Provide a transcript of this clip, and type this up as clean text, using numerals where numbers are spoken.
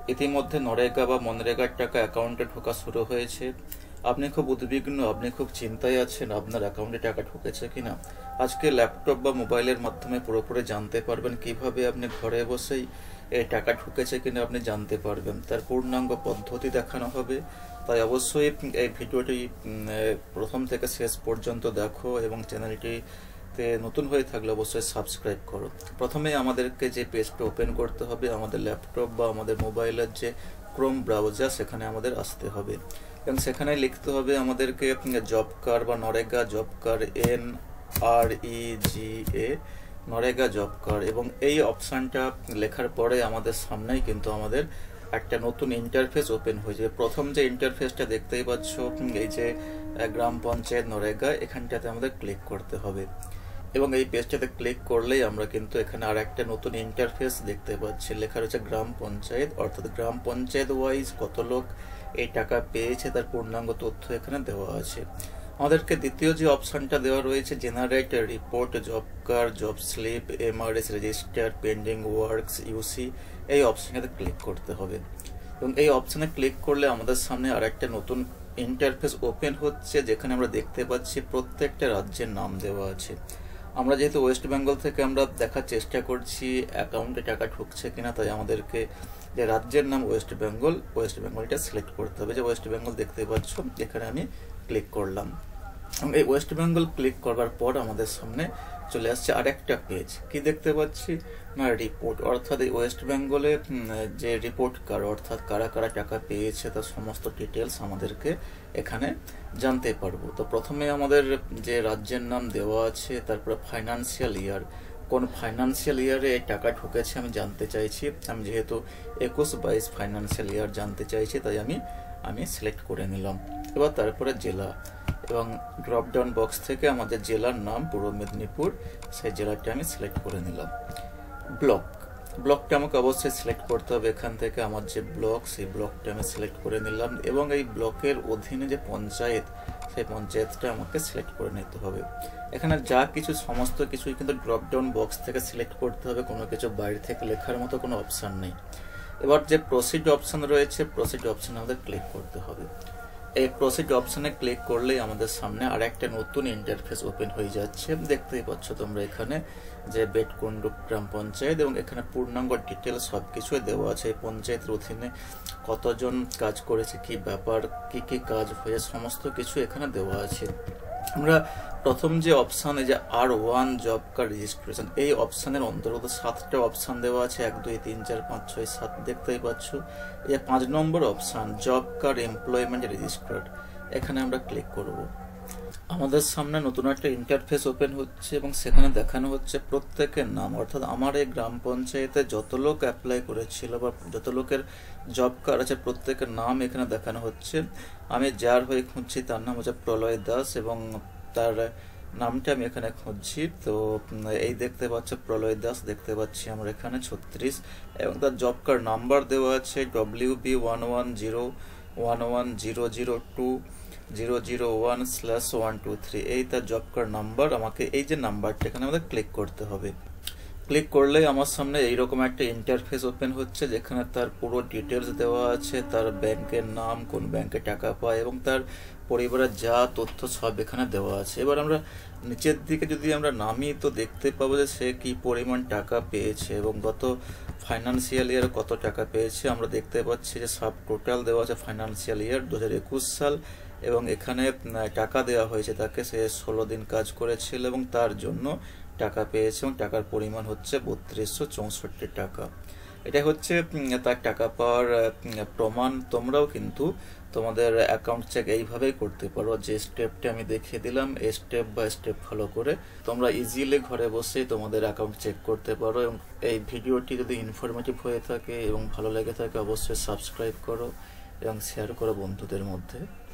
ইতিমধ্যে নরেগা বা মনরেগার টাকা অ্যাকাউন্টে ঢোকা শুরু হয়েছে। আপনি খুব উদ্বিগ্ন, আপনি খুব চিন্তায় আছেন আপনার অ্যাকাউন্টে টাকা ঢুকেছে কিনা। আজকে ল্যাপটপ বা মোবাইলের মাধ্যমে পুরোপুরি জানতে পারবেন কিভাবে আপনি ঘরে বসেই এই টাকা ঢুকেছে কিনা আপনি জানতে পারবেন। তার পূর্ণাঙ্গ পদ্ধতি দেখানো হবে। তাই অবশ্যই এই ভিডিওটি প্রথম থেকে শেষ পর্যন্ত দেখো এবং চ্যানেলটি নতুন হয়ে থাকলে অবশ্যই সাবস্ক্রাইব করো। প্রথমে আমাদেরকে যে পেজটা ওপেন করতে হবে, আমাদের ল্যাপটপ বা আমাদের মোবাইলের যে ক্রোম ব্রাউজার, সেখানে আমাদের আসতে হবে এবং সেখানে লিখতে হবে আমাদেরকে জব কার্ড বা NREGA job card, NREGA NREGA job card. এবং এই অপশানটা লেখার পরে আমাদের সামনেই কিন্তু আমাদের একটা নতুন ইন্টারফেস ওপেন হয়ে যাবে। প্রথম যে ইন্টারফেসটা দেখতেই পাচ্ছ, এই যে গ্রাম পঞ্চায়েত নরেগা, এখানটাতে আমাদের ক্লিক করতে হবে এবং এই পেজটাতে ক্লিক করলেই আমরা কিন্তু এখানে আর একটা নতুন ইন্টারফেস দেখতে পাচ্ছি। লেখা রয়েছে গ্রাম পঞ্চায়েত, অর্থাৎ গ্রাম পঞ্চায়েত ওয়াইজ কত লোক এই টাকা পেয়েছে তার পূর্ণাঙ্গ তথ্য এখানে দেওয়া আছে। আমাদেরকে দ্বিতীয় যে অপশনটা দেওয়া রয়েছে, generate report job card, job slip, MRS register, pending works, UC, এই অপশনটাতে ক্লিক করতে হবে এবং এই অপশনে ক্লিক করলে আমাদের সামনে আর একটা নতুন ইন্টারফেস ওপেন হচ্ছে, যেখানে আমরা দেখতে পাচ্ছি প্রত্যেকটা রাজ্যের নাম দেওয়া আছে। আমরা যেহেতু ওয়েস্ট বেঙ্গল থেকে আমরা দেখার চেষ্টা করছি অ্যাকাউন্টে টাকা ঢুকছে কিনা, তাই আমাদেরকে যে রাজ্যের নাম ওয়েস্ট বেঙ্গলটা সিলেক্ট করতে হবে। যে ওয়েস্ট বেঙ্গল দেখতে পাচ্ছ, এখানে আমি ক্লিক করলাম এবং এই ওয়েস্ট বেঙ্গল ক্লিক করবার পর আমাদের সামনে চলে আসছে আরেকটা পেজ। কি দেখতে পাচ্ছি না, রিপোর্ট, অর্থাৎ এই ওয়েস্ট বেঙ্গলে যে রিপোর্ট কার্ড, অর্থাৎ কারা কারা টাকা পেয়েছে তার সমস্ত ডিটেলস আমাদেরকে এখানে জানতে পারবো। তো প্রথমে আমাদের যে রাজ্যের নাম দেওয়া আছে, তারপরে ফাইন্যান্সিয়াল ইয়ার, কোন ফাইন্যান্সিয়াল ইয়ারে এই টাকা ঢুকেছে আমি জানতে চাইছি। আমি যেহেতু 21-22 ফাইন্যান্সিয়াল ইয়ার জানতে চাইছি, তাই আমি সিলেক্ট করে নিলাম। এবার তারপরে জেলা এবং ড্রপ ডাউন বক্স থেকে আমাদের জেলার নাম পূর্ব মেদিনীপুর, সেই জেলাটা আমি সিলেক্ট করে নিলাম। ব্লকটা আমাকে অবশ্যই সিলেক্ট করতে হবে। এখান থেকে আমার যে ব্লক, সেই ব্লকটা আমি সিলেক্ট করে নিলাম এবং এই ব্লকের অধীনে যে পঞ্চায়েত, সেই পঞ্চায়েতটা আমাকে সিলেক্ট করে নিতে হবে। এখানে যা কিছু সমস্ত কিছুই কিন্তু ড্রপ ডাউন বক্স থেকে সিলেক্ট করতে হবে, কোনো কিছু বাইরে থেকে লেখার মতো কোনো অপশান নেই। এবার যে প্রসিড অপশান রয়েছে, প্রসিড অপশানে আমাদের ক্লিক করতে হবে। এই প্রসিড অপশানে ক্লিক করলেই আমাদের সামনে আর একটা নতুন ইন্টারফেস ওপেন হয়ে যাচ্ছে। দেখতেই পাচ্ছ তোমরা এখানে যে বেটকুন্ডু গ্রাম পঞ্চায়েত এবং এখানে পূর্ণাঙ্গ ডিটেলস সব কিছুই দেওয়া আছে। এই পঞ্চায়েতের অধীনে কতজন কাজ করেছে, কি ব্যাপার, কি কি কাজ হয়ে, সমস্ত কিছু এখানে দেওয়া আছে। আমরা প্রথম যে অপশান, এই যে R1 জব কার্ড রেজিস্ট্রেশন, এই অপশানের অন্তর্গত 7টা অপশান দেওয়া আছে, 1 2 3 4 5 6 7 দেখতেই পাচ্ছ। এই যে 5 number option job card employment registered, এখানে আমরা ক্লিক করব। আমাদের সামনে নতুন একটা ইন্টারফেস ওপেন হচ্ছে এবং সেখানে দেখানো হচ্ছে প্রত্যেকের নাম, অর্থাৎ আমার এই গ্রাম পঞ্চায়েতে যত লোক অ্যাপ্লাই করেছিল বা যত লোকের জব কার্ড আছে প্রত্যেকের নাম এখানে দেখানো হচ্ছে। আমি যার হয়ে খুঁজছি তার নাম হচ্ছে প্রলয় দাস এবং তার নামটা আমি এখানে খুঁজছি। তো এই দেখতে পাচ্ছ প্রলয় দাস, দেখতে পাচ্ছি আমরা এখানে 36 এবং তার জব কার্ড নাম্বার দেওয়া আছে WB11010020001/123। এই তার জব কার্ড নাম্বার। আমাকে এই যে নাম্বারটা এখানে আমাদের ক্লিক করতে হবে। ক্লিক করলেই আমার সামনে এইরকম একটা ইন্টারফেস ওপেন হচ্ছে, যেখানে তার পুরো ডিটেলস দেওয়া আছে, তার ব্যাংকের নাম, কোন ব্যাংকে টাকা পায় এবং তার পরিবারের যা তথ্য সব এখানে দেওয়া আছে। এবার আমরা নিচের দিকে যদি আমরা নামি, তো দেখতে পাবো যে সে কি পরিমাণ টাকা পেয়েছে এবং গত ফাইন্যান্সিয়াল ইয়ার কত টাকা পেয়েছে। আমরা দেখতে পাচ্ছি যে সব টোটাল দেওয়া আছে ফাইন্যান্সিয়াল ইয়ার 2021 সাল এবং এখানে টাকা দেওয়া হয়েছে তাকে, সে 16 দিন কাজ করেছিল এবং তার জন্য টাকা পেয়েছে এবং টাকার পরিমাণ হচ্ছে 3264 টাকা। এটা হচ্ছে তার টাকা পাওয়ার প্রমাণ। তোমরাও কিন্তু তোমাদের অ্যাকাউন্ট চেক এইভাবেই করতে পারো, যে স্টেপটা আমি দেখিয়ে দিলাম, এই স্টেপ বাই স্টেপ ফলো করে তোমরা ইজিলি ঘরে বসেই তোমাদের অ্যাকাউন্ট চেক করতে পারো। এবং এই ভিডিওটি যদি ইনফরমেটিভ হয়ে থাকে এবং ভালো লেগে থাকে অবশ্যই সাবস্ক্রাইব করো এবং শেয়ার করো বন্ধুদের মধ্যে।